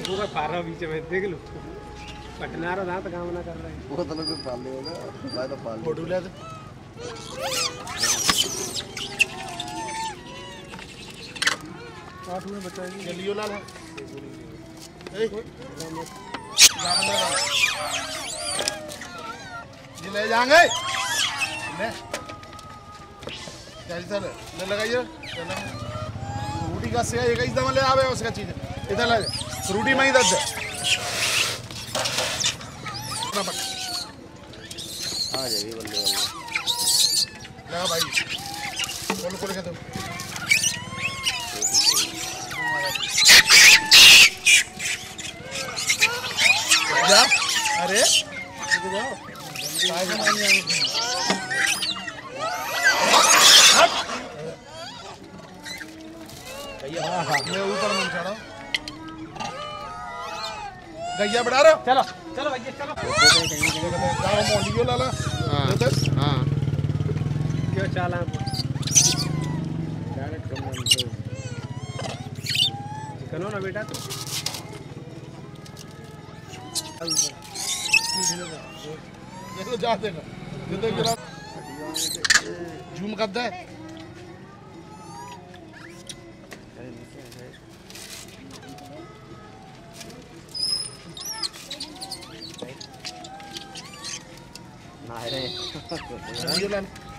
वो का पारा बीच में देख लो पटना रो दांत काम ना कर रहे हैं वो तो लोग पाल लेगा भाई तो पाल फोटो ले दे आठ में बताएंगे जल्दी लाल है ए ये ले जाएंगे ले कैसे सर ले लगाइए फ्रूटी का सेगा एक दम ले आवे उसका चीज इधर ले फ्रूटी में ही दे आ जाएगी बल्ले बल्ले लगा भाई बोल खोल के दो जा अरे जाओ काय का मान नहीं भैया मैं ऊपर मन चढ़ा गैया बढ़ा रहा चलो चलो भैया चलो जाओ मोलियो लाला हां क्यों चाला डायरेक्ट कमेंट करो ना बेटा तो देखो जा देखो जरा जूम कर दे ना है रे